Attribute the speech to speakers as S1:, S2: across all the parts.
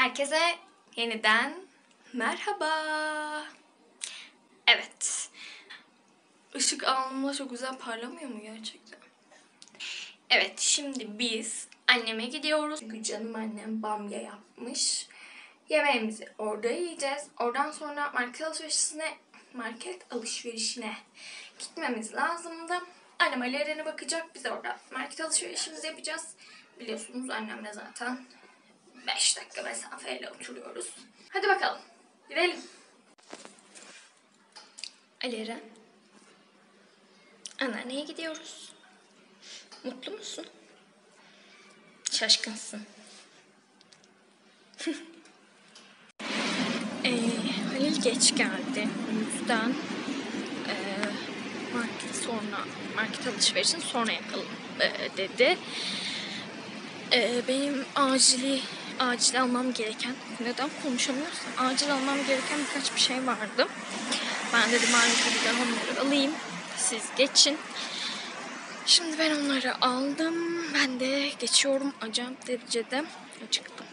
S1: Herkese yeniden merhaba. Evet. Işık alnımda çok güzel parlamıyor mu gerçekten? Evet, şimdi biz anneme gidiyoruz. Çünkü canım annem bamya yapmış. Yemeğimizi orada yiyeceğiz. Oradan sonra market alışverişine gitmemiz lazımdı. Annem Eren'e bakacak. Biz orada market alışverişimizi yapacağız. Biliyorsunuz annemle zaten 5 dakika mesafeyle oturuyoruz. Hadi bakalım. Gidelim. Eren. Anneanneye gidiyoruz. Mutlu musun? Şaşkınsın. Halil geç geldi. O yüzden market alışverişini sonra yapalım dedi. Benim acil almam gereken, neden konuşamıyorsam, acil almam gereken birkaç bir şey vardı. Ben dedim marketten onları alayım. Siz geçin. Şimdi ben onları aldım. Ben de geçiyorum. Acayip derecede acıktım.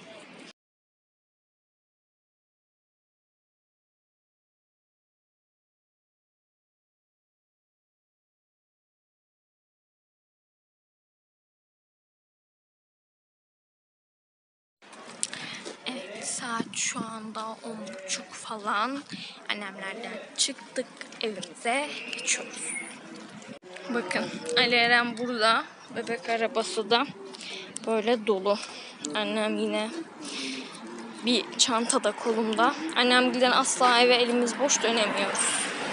S1: Evet, saat şu anda 10:30 falan. Annemlerden çıktık. Evimize geçiyoruz. Bakın, Eren burada. Bebek arabası da böyle dolu. Annem yine bir çanta da kolumda. Annemgilden asla eve elimiz boş dönemiyoruz.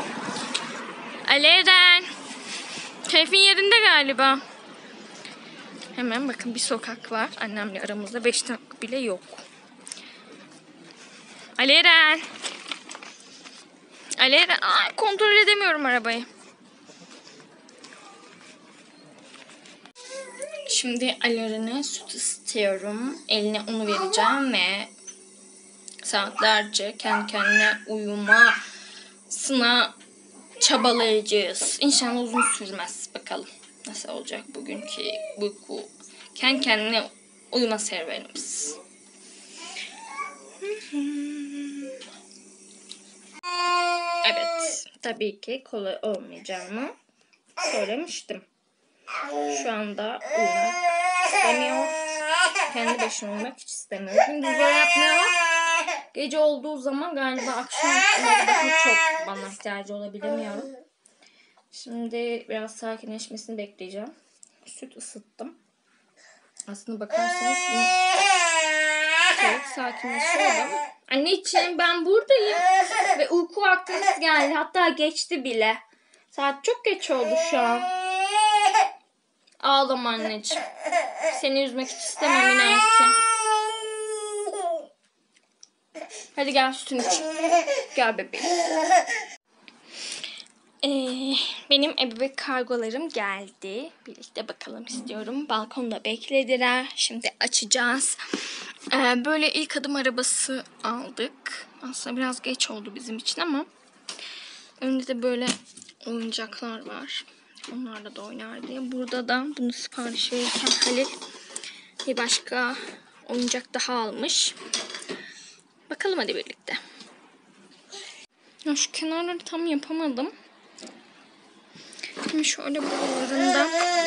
S1: Eren, keyfin yerinde galiba. Hemen bakın, bir sokak var. Annemle aramızda 5 dakika bile yok. Eren. Ay, kontrol edemiyorum arabayı. Şimdi Eren'e süt ısıtıyorum. Eline unu vereceğim ve saatlerce kendi kendine uyumasına çabalayacağız. İnşallah uzun sürmez. Bakalım nasıl olacak bugünkü uyku. Kendi kendine uyuma serüvenimiz. Evet, tabii ki kolay olmayacağını söylemiştim. Şu anda uyumak istemiyor. Kendi başına uyumak hiç istemiyor. Gündüz böyle yapmıyor. Gece olduğu zaman galiba akşam daha çok bana ihtiyacı olabiliyorum. Şimdi biraz sakinleşmesini bekleyeceğim. Süt ısıttım. Aslında bakarsanız çok sakinleşiyorum. Anneciğim, ben buradayım. Ve uyku vaktimiz geldi. Hatta geçti bile. Saat çok geç oldu şu an. Ağlama anneciğim. Seni üzmek hiç istemem inan ki. Hadi gel sütünü iç. Gel bebeğim. Benim ebebek kargolarım geldi. Birlikte bakalım istiyorum. Balkonda beklediler. Şimdi açacağız. Böyle ilk adım arabası aldık. Aslında biraz geç oldu bizim için ama önünde de böyle oyuncaklar var. Onlarla da oynar diye. Burada da bunu sipariş verirken Halil bir başka oyuncak daha almış. Bakalım hadi birlikte. Ya şu kenarları tam yapamadım. Şimdi şöyle buralarında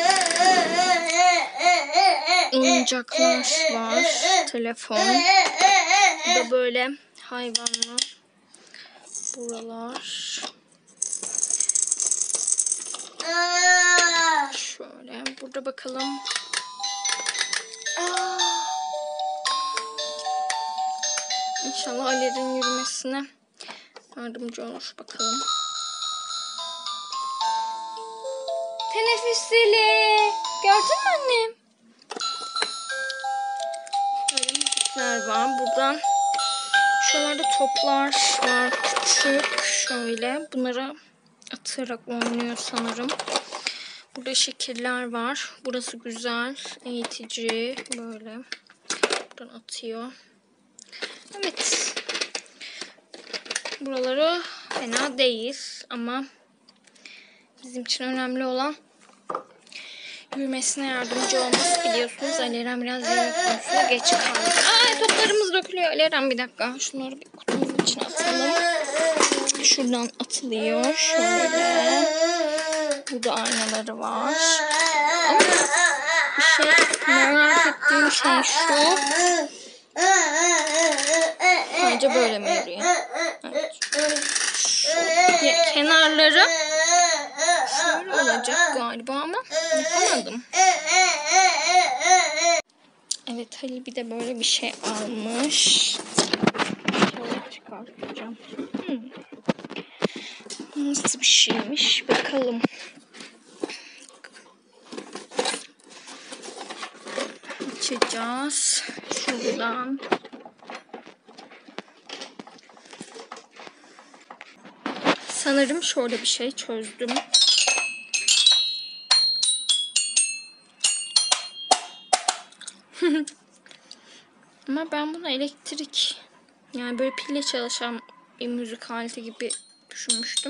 S1: oyuncaklar var. Telefon. Bu da böyle hayvanlar. Buralar. Şöyle burada bakalım. İnşallah Ali'nin yürümesine yardımcı olur. Bakalım. Teneffüs zili. Gördün mü annem? Böyle müzikler var. Buradan şuralarda toplar var. Küçük. Şöyle. Bunları atarak oynuyor sanırım. Burada şekiller var. Burası güzel. Eğitici. Böyle. Buradan atıyor. Evet. Buraları fena değil. Ama bizim için önemli olan yürümesine yardımcı olması. Biliyorsunuz Eren biraz yürüme konusunda geç kaldı. Ay, toplarımız dökülüyor. dökülüyor. Eren bir dakika. Şunları bir kutunun içine atalım. Şuradan atılıyor. Şöyle. Burada aynaları var. Ama bir şey merak ettiğim şey şu. Sadece böyle mi yürüyor? Evet. Şu kenarları şöyle olacak galiba ama yapamadım. Evet, Halil bir de böyle bir şey almış. Şöyle çıkartacağım. Nasıl bir şeymiş bakalım. Açacağız. Şuradan. Sanırım şöyle bir şey çözdüm. Ama ben bunu elektrik, yani böyle pille çalışan bir müzik aleti gibi düşünmüştüm.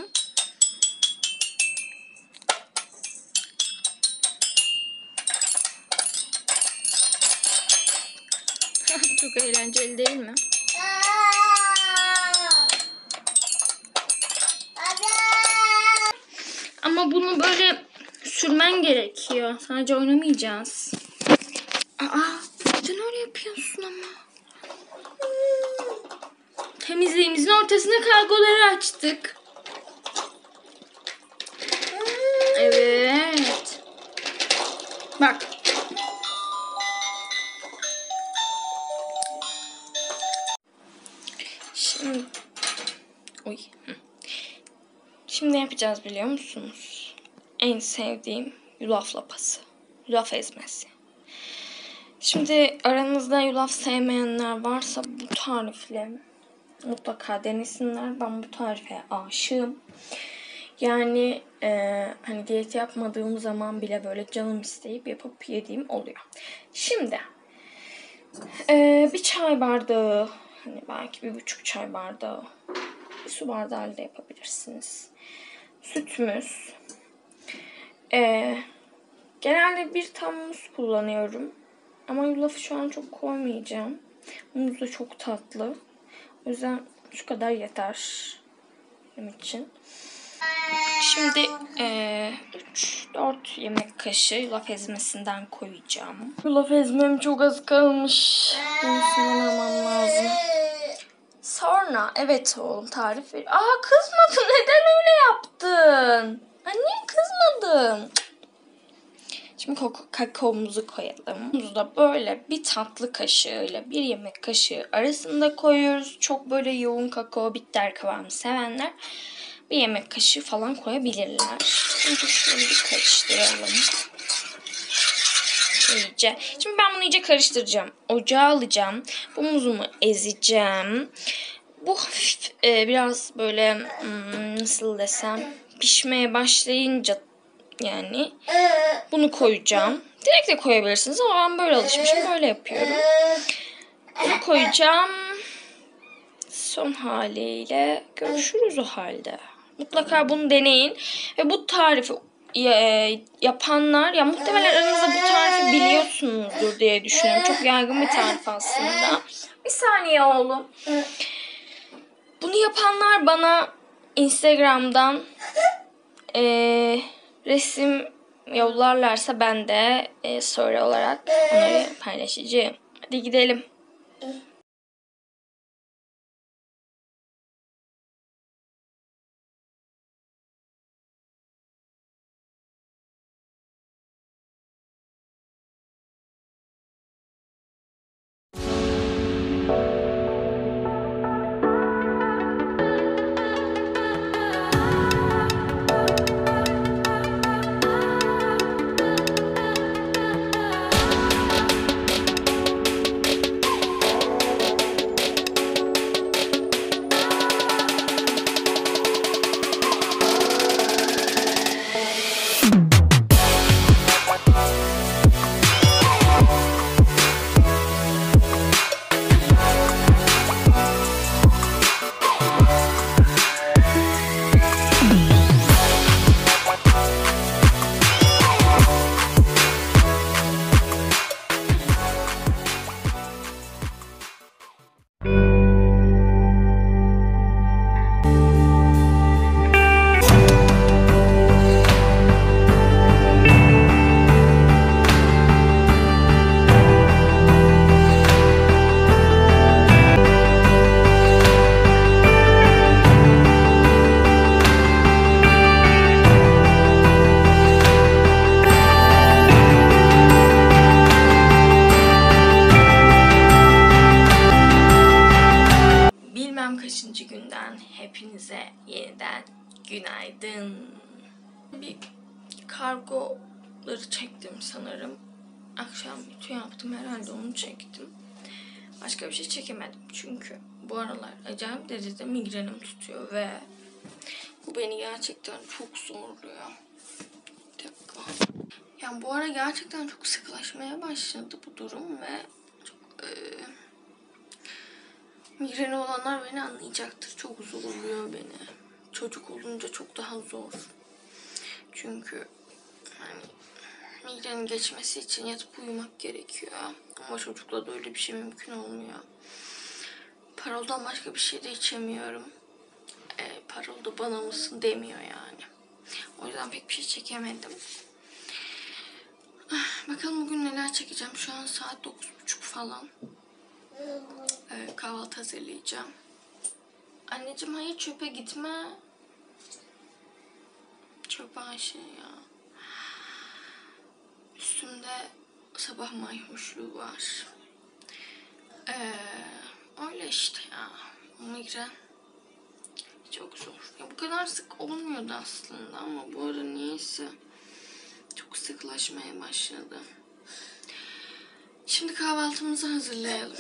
S1: Çok eğlenceli değil mi? Ama bunu böyle sürmen gerekiyor. Sadece oynamayacağız. Neden öyle yapıyorsun ama? Temizliğimizin ortasına kargoları açtık. Evet. Bak. Şimdi ne yapacağız biliyor musunuz? En sevdiğim yulaf lapası. Yulaf ezmesi. Şimdi aranızda yulaf sevmeyenler varsa bu tarifle mutlaka denesinler. Ben bu tarife aşığım. Yani hani diyet yapmadığım zaman bile böyle canım isteyip yapıp yediğim oluyor. Şimdi bir çay bardağı, hani belki 1,5 çay bardağı, bir su bardağı da yapabilirsiniz. Sütümüz. Genelde bir tam muz kullanıyorum. Ama yulafı şu an çok koymayacağım. Muz da çok tatlı. O yüzden şu kadar yeter benim için. Şimdi 3-4 yemek kaşığı yulaf ezmesinden koyacağım. Yulaf ezmem çok az kalmış. Bunu sinirlemem lazım. Sonra evet oğlum tarif ver. Kızmadın. Neden öyle yaptın? Niye kızmadın? Şimdi kakaomuzu koyalım. Muzu da böyle bir tatlı kaşığı ile bir yemek kaşığı arasında koyuyoruz. Çok böyle yoğun kakao bitter kıvamı sevenler bir yemek kaşığı falan koyabilirler. Şimdi şöyle bir karıştıralım. İyice. Şimdi ben bunu iyice karıştıracağım. Ocağa alacağım. Bu muzumu ezeceğim. Bu hafif biraz böyle nasıl desem pişmeye başlayınca yani bunu koyacağım. Direkt de koyabilirsiniz ama ben böyle alışmışım. Böyle yapıyorum. Bunu koyacağım. Son haliyle görüşürüz o halde. Mutlaka bunu deneyin. Ve bu tarifi yapanlar ya muhtemelen aranızda bu tarifi biliyorsunuzdur diye düşünüyorum. Çok yaygın bir tarif aslında. Bir saniye oğlum. Bunu yapanlar bana Instagram'dan resim yollarlarsa ben de story olarak onları paylaşacağım. Hadi gidelim. 5. günden hepinize yeniden günaydın. Bir kargoları çektim sanırım. Akşam bütün yaptım, herhalde onu çektim. Başka bir şey çekemedim çünkü bu aralar acayip derecede migrenim tutuyor ve bu beni gerçekten çok zorluyor. Bir dakika. Yani bu ara gerçekten çok sıklaşmaya başladı bu durum ve çok migreni olanlar beni anlayacaktır. Çok zorluyor beni. Çocuk olunca çok daha zor. Çünkü hani migrenin geçmesi için yatıp uyumak gerekiyor. Ama çocukla da öyle bir şey mümkün olmuyor. Paroldan başka bir şey de içemiyorum. Parol da bana mısın demiyor yani. O yüzden pek bir şey çekemedim. Bakalım bugün neler çekeceğim. Şu an saat 9:30 falan. Kahvaltı hazırlayacağım. Anneciğim hayır, çöpe gitme. Çöp Ayşe ya. Üstümde sabah mayhoşluğu var. Öyle işte ya. Migren çok zor. Ya bu kadar sık olmuyordu aslında ama bu ara niyeyse çok sıklaşmaya başladı. Şimdi kahvaltımızı hazırlayalım.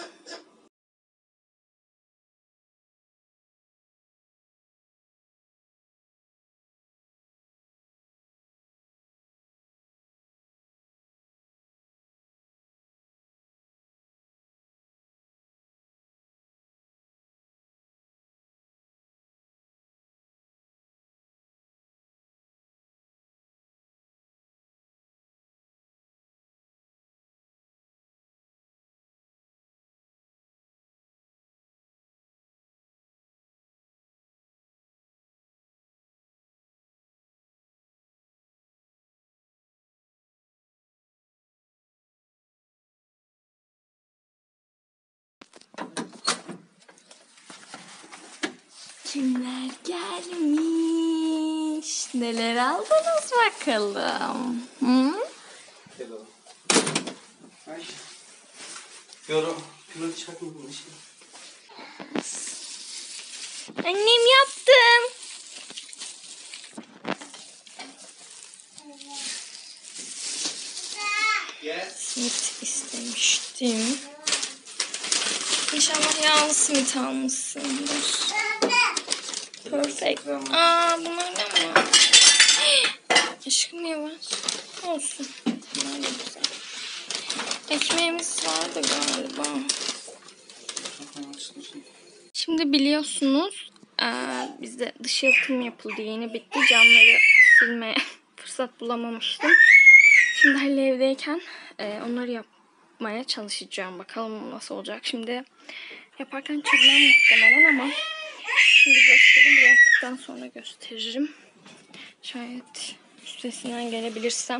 S1: Kimler gelmiş? Neler aldınız bakalım? Hı?
S2: Hello. Ay. Yoro, kilo çakmadın işte.
S1: Annem yaptım.
S2: Yes.
S1: Simit istemiştim. İnşallah yağlı simit almışsındır. Perfect. Aa, bunlar ne mi? Aşkım yavaş. Olsun. Bunlar da güzel. Ekmeğimiz vardı galiba. Şimdi biliyorsunuz bizde dış yalıtım yapıldı. Yeni bitti. Camları silmeye fırsat bulamamıştım. Şimdi Halil evdeyken onları yapmaya çalışacağım. Bakalım nasıl olacak. Şimdi yaparken çizmem muhtemelen ama şimdi göstereyim. Yaptıktan sonra gösteririm. Şayet üstesinden gelebilirsem.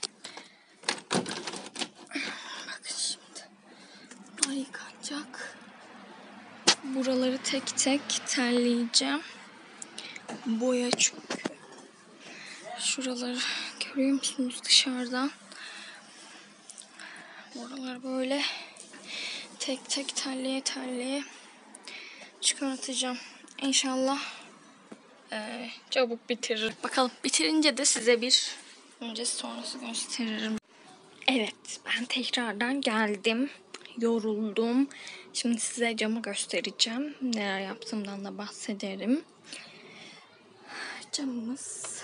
S1: Bakın şimdi. Bunlar yıkanacak. Buraları tek tek terleyeceğim. Boya çünkü. Şuraları görüyor musunuz dışarıdan? Buralar böyle tek tek terleye çıkartacağım. İnşallah çabuk bitirir. Bakalım bitirince de size bir öncesi sonrası gösteririm. Evet, ben tekrardan geldim. Yoruldum. Şimdi size camı göstereceğim. Neler yaptığımdan da bahsederim. Camımız.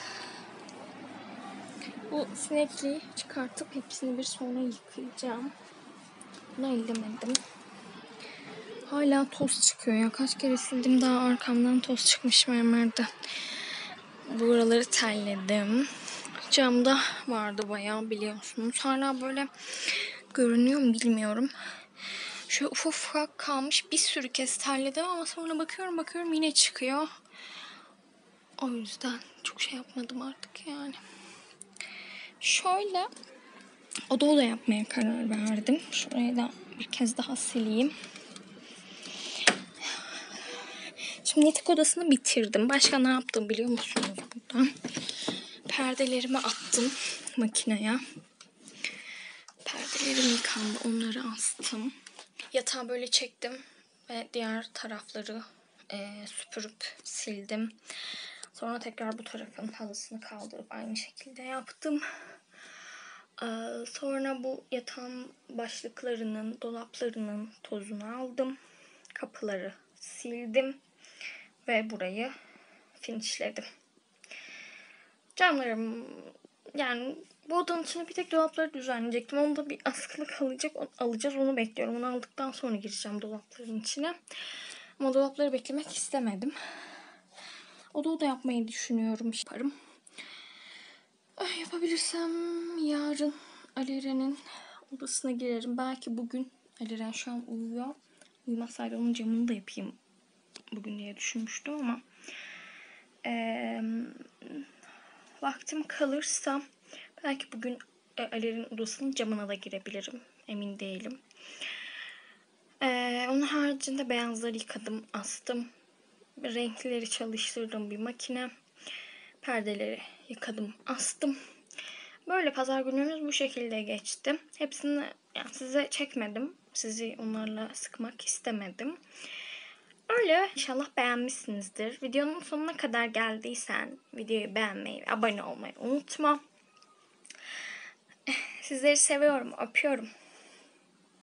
S1: Bu sinekliği çıkartıp hepsini bir sonra yıkayacağım. Bunu ellemedim. Hala toz çıkıyor ya. Kaç kere sildim, daha arkamdan toz çıkmış mermerde. Buraları terledim. Camda vardı bayağı, biliyorsunuz. Hala böyle görünüyor mu bilmiyorum. Şöyle ufak kalmış, bir sürü kez terledim ama sonra bakıyorum yine çıkıyor. O yüzden çok şey yapmadım artık yani. Şöyle oda yapmaya karar verdim. Şurayı da bir kez daha sileyim. Şimdi yatak odasını bitirdim. Başka ne yaptım biliyor musunuz buradan? Perdelerimi attım makineye. Perdelerim yıkandı. Onları astım. Yatağı böyle çektim ve diğer tarafları süpürüp sildim. Sonra tekrar bu tarafın halısını kaldırıp aynı şekilde yaptım. Sonra bu yatağın başlıklarının, dolaplarının tozunu aldım. Kapıları sildim. Ve burayı finishledim. Canlarım, yani bu odanın içine bir tek dolapları düzenleyecektim. Onda bir askılık alacağız. Onu bekliyorum. Onu aldıktan sonra gireceğim dolapların içine. Ama dolapları beklemek istemedim. Oda yapmayı düşünüyorum. Yaparım. Yapabilirsem yarın Ali Eren'in odasına girerim. Belki bugün Ali Eren şu an uyuyor. Uyumasaydı onun camını da yapayım bugün diye düşünmüştüm ama vaktim kalırsa belki bugün Ali'nin odasının camına da girebilirim. Emin değilim. Onun haricinde beyazları yıkadım, astım. Renkleri çalıştırdım bir makine. Perdeleri yıkadım, astım. Böyle pazar günümüz bu şekilde geçti. Hepsini yani size çekmedim. Sizi onlarla sıkmak istemedim. Öyle. İnşallah beğenmişsinizdir. Videonun sonuna kadar geldiysen videoyu beğenmeyi ve abone olmayı unutma. Sizleri seviyorum, öpüyorum.